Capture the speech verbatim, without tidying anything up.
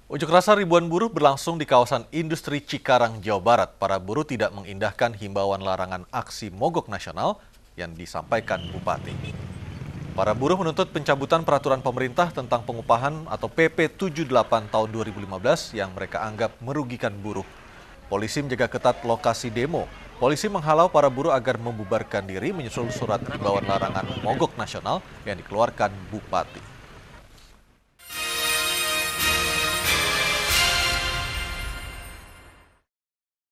Unjuk rasa ribuan buruh berlangsung di kawasan industri Cikarang, Jawa Barat. Para buruh tidak mengindahkan himbauan larangan aksi mogok nasional yang disampaikan Bupati. Para buruh menuntut pencabutan peraturan pemerintah tentang pengupahan atau P P tujuh puluh delapan tahun dua ribu lima belas yang mereka anggap merugikan buruh. Polisi menjaga ketat lokasi demo. Polisi menghalau para buruh agar membubarkan diri menyusul surat himbauan larangan mogok nasional yang dikeluarkan Bupati.